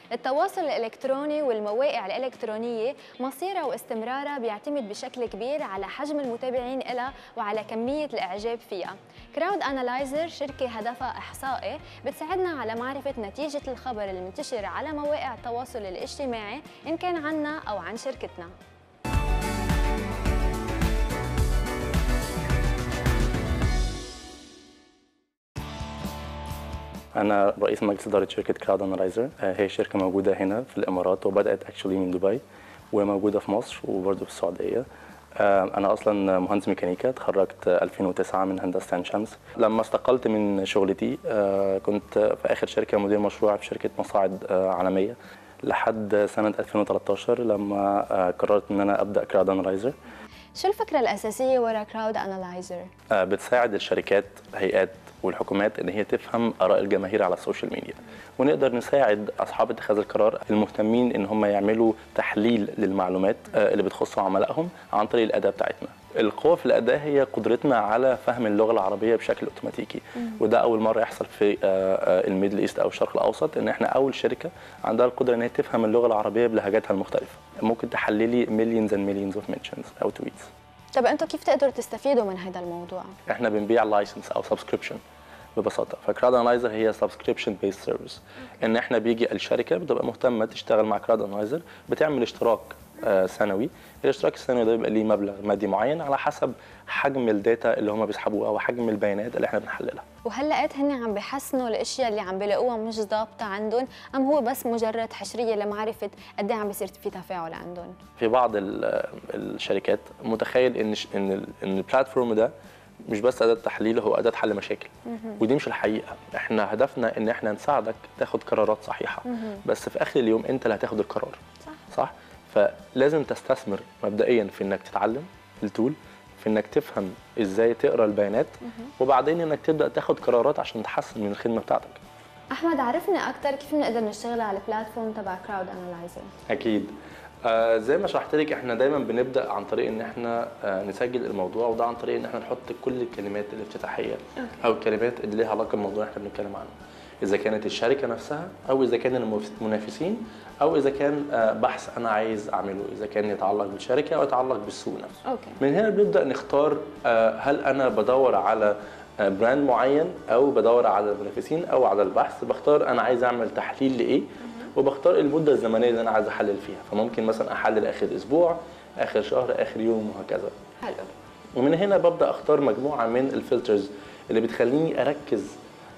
التواصل الإلكتروني والمواقع الإلكترونية مصيرها واستمرارها بيعتمد بشكل كبير على حجم المتابعين لها وعلى كمية الإعجاب فيها. كراود أنالايزر شركة هدفها إحصائي بتساعدنا على معرفة نتيجة الخبر المنتشر على مواقع التواصل الاجتماعي إن كان عنا أو عن شركتنا. أنا رئيس مجلس إدارة شركة كراود أنالايزر. هي شركة موجودة هنا في الإمارات وبدأت من دبي وموجودة في مصر وبرضه في السعودية. أنا أصلا مهندس ميكانيكا، اتخرجت 2009 من هندسة عين شمس. لما استقلت من شغلتي كنت في آخر شركة مدير مشروع في شركة مصاعد عالمية لحد سنة 2013 لما قررت إن أنا أبدأ كراود أنالايزر. شو الفكرة الأساسية وراء كراود أنالايزر؟ بتساعد الشركات، الهيئات والحكومات ان هي تفهم اراء الجماهير على السوشيال ميديا، ونقدر نساعد اصحاب اتخاذ القرار المهتمين ان هم يعملوا تحليل للمعلومات اللي بتخص عملائهم عن طريق الاداه بتاعتنا. القوه في الاداه هي قدرتنا على فهم اللغه العربيه بشكل اوتوماتيكي، وده اول مره يحصل في الميدل ايست او الشرق الاوسط، ان احنا اول شركه عندها القدره ان هي تفهم اللغه العربيه بلهجاتها المختلفه. ممكن تحللي مليونز اند مليونز اوف منشنز او تويتس. طب انتوا كيف تقدروا تستفيدوا من هذا الموضوع؟ احنا بنبيع لايسنس او سبسكريبشن ببساطه. فكراود انالايزر هي سبسكريبشن بيست سيرفيس، ان احنا بيجي الشركه بتبقى مهتمه تشتغل مع كراود انالايزر، بتعمل اشتراك سنوي. الاشتراك السنوي ده بيبقى ليه مبلغ مادي معين على حسب حجم الداتا اللي هم بيسحبوها وحجم البيانات اللي احنا بنحللها. وهل لقيت هن عم بيحسنوا الاشياء اللي عم بيلاقوها مش ضابطه عندهم، ام هو بس مجرد حشريه لمعرفه قد ايه عم بيصير في تفاعل عندهم؟ في بعض الشركات متخيل ان البلاتفورم ده مش بس اداه تحليل، هو اداه حل مشاكل. ودي مش الحقيقه. احنا هدفنا ان احنا نساعدك تاخد قرارات صحيحه، بس في اخر اليوم انت اللي هتاخد القرار. صح؟ فلازم تستثمر مبدئيا في انك تتعلم التول، في انك تفهم ازاي تقرا البيانات، وبعدين انك تبدا تاخد قرارات عشان تحسن من الخدمه بتاعتك. احمد، عرفنا اكثر كيف بنقدر نشتغل على البلاتفورم تبع كراود انالايزر. اكيد. زي ما شرحت لك، احنا دايما بنبدا عن طريق ان احنا نسجل الموضوع، وده عن طريق ان احنا نحط كل الكلمات الافتتاحيه او الكلمات اللي ليها علاقه بالموضوع اللي احنا بنتكلم عنه، اذا كانت الشركه نفسها او اذا كان المنافسين او اذا كان بحث انا عايز اعمله، اذا كان يتعلق بالشركه او يتعلق بالسوق نفسه. من هنا بنبدا نختار هل انا بدور على براند معين او بدور على المنافسين او على البحث. بختار انا عايز اعمل تحليل لايه، وبختار المده الزمنيه اللي انا عايز احلل فيها. فممكن مثلا احلل اخر اسبوع، اخر شهر، اخر يوم، وهكذا. حلو. ومن هنا ببدا اختار مجموعه من الفلترز اللي بتخليني اركز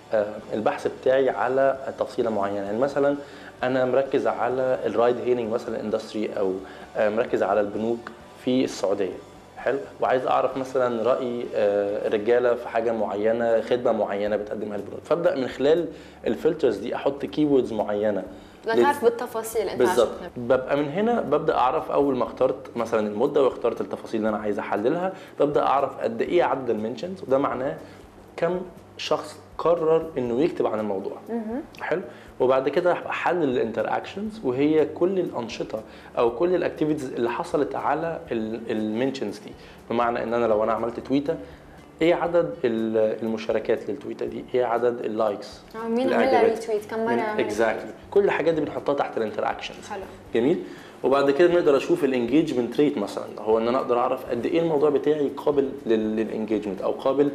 البحث بتاعي على تفصيله معينه. يعني مثلا انا مركز على الرايد هيلينج مثلا اندستري، او مركز على البنوك في السعوديه. حلو. وعايز اعرف مثلا راي الرجاله في حاجه معينه، خدمه معينه بتقدمها البنوك. فابدا من خلال الفلترز دي احط كيوردز معينه لنعرف بالتفاصيل انت بالظبط. ببقى من هنا ببدا اعرف، اول ما اخترت مثلا المده واخترت التفاصيل اللي انا عايز احللها، ببدا اعرف قد ايه عدد المنشنز، وده معناه كم شخص قرر انه يكتب عن الموضوع. حلو. وبعد كده احلل الانتراكشنز، وهي كل الانشطه او كل الاكتيفيتيز اللي حصلت على المنشنز دي. بمعنى ان انا لو انا عملت تويته، ايه عدد المشاركات للتويته دي، ايه عدد اللايكس، مين عملها ريتويت، كم مره اكزاكتلي. كل الحاجات دي بنحطها تحت الانتراكشنز. حلو. جميل. وبعد كده نقدر اشوف الانجيجمنت ريت مثلا، هو ان انا اقدر اعرف قد ايه الموضوع بتاعي قابل للانجيجمنت، او قابل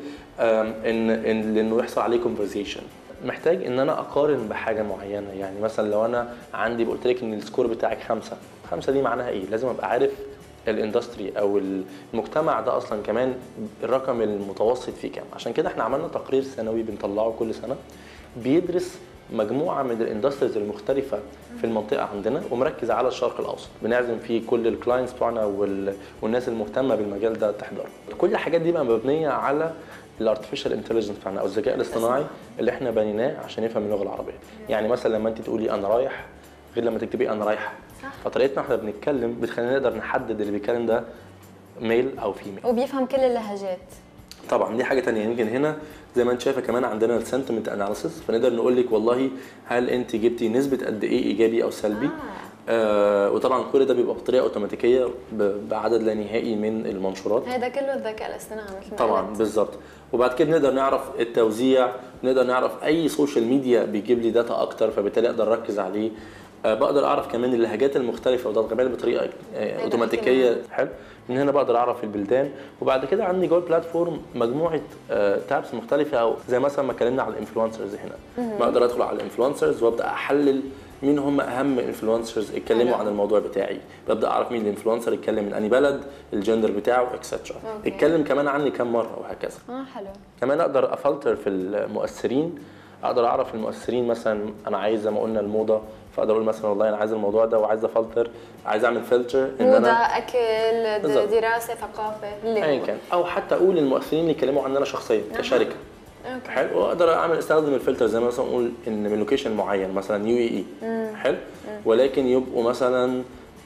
انه يحصل عليه كونفرزيشن. محتاج ان انا اقارن بحاجه معينه. يعني مثلا لو انا عندي قلت لك ان السكور بتاعك 5 دي معناها ايه؟ لازم ابقى عارف الاندستري او المجتمع ده اصلا كمان الرقم المتوسط فيه كام. عشان كده احنا عملنا تقرير سنوي بنطلعه كل سنه بيدرس مجموعه من الاندستريز المختلفه في المنطقه عندنا، ومركز على الشرق الاوسط. بنعزم فيه كل الكلاينتس بتوعنا والناس المهتمه بالمجال ده تحضر. كل الحاجات دي بقى مبنيه على الارتفيشال انتليجنس بتاعنا او الذكاء الاصطناعي اللي احنا بنيناه عشان يفهم اللغه العربيه. يعني مثلا لما انت تقولي انا رايح غير لما تكتبي انا رايحه. فطريقتنا احنا بنتكلم بتخلينا نقدر نحدد اللي بيتكلم ده ميل او فيميل، وبيفهم كل اللهجات. طبعا دي حاجه ثانيه. يمكن هنا زي ما انت شايفه كمان عندنا السنتمنت اناليسيس، فنقدر نقول لك والله هل انت جبتي نسبه قد ايه ايجابي او سلبي. وطبعا كل ده بيبقى بطريقه اوتوماتيكيه بعدد لا نهائي من المنشورات. هذا كله الذكاء الاصطناعي مثل ما طبعا قلت. بالظبط. وبعد كده نقدر نعرف التوزيع، نقدر نعرف اي سوشيال ميديا بيجيب لي داتا اكتر، فبالتالي اقدر اركز عليه. بقدر اعرف كمان اللهجات المختلفه وده كمان بطريقه اوتوماتيكيه. حلو. من هنا بقدر اعرف البلدان. وبعد كده عندي جوه البلاتفورم مجموعه تابس مختلفه، او زي مثلا ما اتكلمنا على الانفلونسرز هنا، بقدر ادخل على الانفلونسرز وابدا احلل مين هم اهم انفلونسرز اتكلموا عن الموضوع بتاعي. ببدا اعرف مين الانفلونسر اتكلم من انهي بلد، الجندر بتاعه اكسترا، اتكلم كمان عني كم مره وهكذا. حلو. كمان اقدر افلتر في المؤثرين، اقدر اعرف المؤثرين مثلا انا عايز زي ما قلنا الموضه، فاقدر اقول مثلا والله انا عايز الموضوع ده وعايز افلتر، عايز اعمل فلتر ان موضه، انا اكل، بالزبط. دراسه، ثقافه، ايا كان، او حتى اقول المؤثرين اللي يتكلموا عني انا شخصيا كشركه. حلو. واقدر استخدم الفلتر زي ما مثلا اقول ان من لوكيشن معين مثلا UAE، حلو، ولكن يبقوا مثلا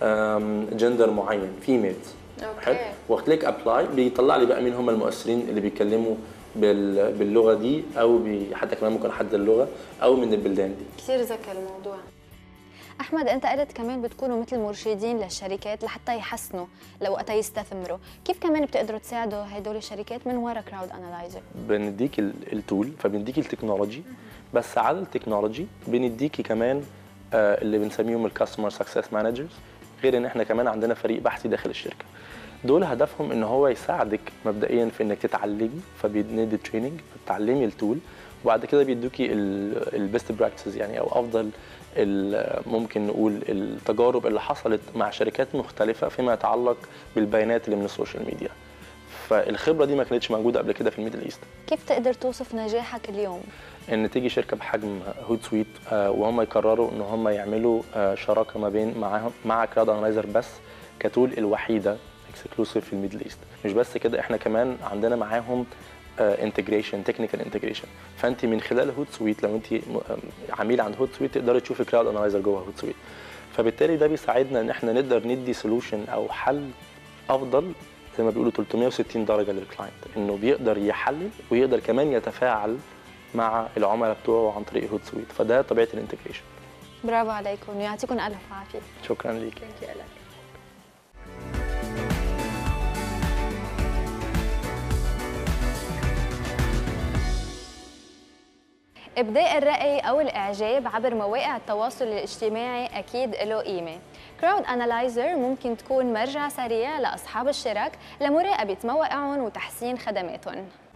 جندر معين فيميلز. حلو. وكليك ابلاي بيطلع لي بقى مين هم المؤثرين اللي بيتكلموا باللغه دي، او حتى كمان ممكن احدد اللغه او من البلدان دي. كثير ذكي الموضوع. احمد، انت قلت كمان بتكونوا مثل مرشدين للشركات لحتى يحسنوا لوقتها يستثمروا، كيف كمان بتقدروا تساعدوا هدول الشركات من وراء كراود انالايزر؟ بنديك التول، فبنديك التكنولوجي، بس على التكنولوجي بنديكي كمان اللي بنسميهم الكاستمر سكسس مانجرز، غير ان احنا كمان عندنا فريق بحثي داخل الشركه. دول هدفهم ان هو يساعدك مبدئيا في انك تتعلمي، فبندي تريننج تتعلمي التول، وبعد كده بيدوكي البيست براكتسز يعني، او افضل ممكن نقول التجارب اللي حصلت مع شركات مختلفه فيما يتعلق بالبيانات اللي من السوشيال ميديا. فالخبره دي ما كانتش موجوده قبل كده في الميدل ايست. كيف تقدر توصف نجاحك اليوم؟ ان تيجي شركه بحجم هود سويت وهم يقرروا ان هم يعملوا شراكه ما بين مع كراود انالايزر بس كتول الوحيده اكسكلوسيف في الميدل ايست. مش بس كده، احنا كمان عندنا معاهم انتجريشن، تكنيكال انتجريشن. فانت من خلال هود سويت لو انت عميل عند هود سويت تقدري تشوفي كراود انالايزر جوه هود سويت. فبالتالي ده بيساعدنا ان احنا نقدر ندي سولوشن او حل افضل زي ما بيقولوا 360 درجه للكلاينت، انه بيقدر يحلل ويقدر كمان يتفاعل مع العملاء بتوعه عن طريق هود سويت. فده طبيعه الانتجريشن. برافو عليكم ويعطيكم الف عافيه. شكرا ليك. إبداء الرأي أو الإعجاب عبر مواقع التواصل الاجتماعي أكيد له قيمة. كراود أنالايزر ممكن تكون مرجع سريع لأصحاب الشرك لمراقبة مواقعهم وتحسين خدماتهم.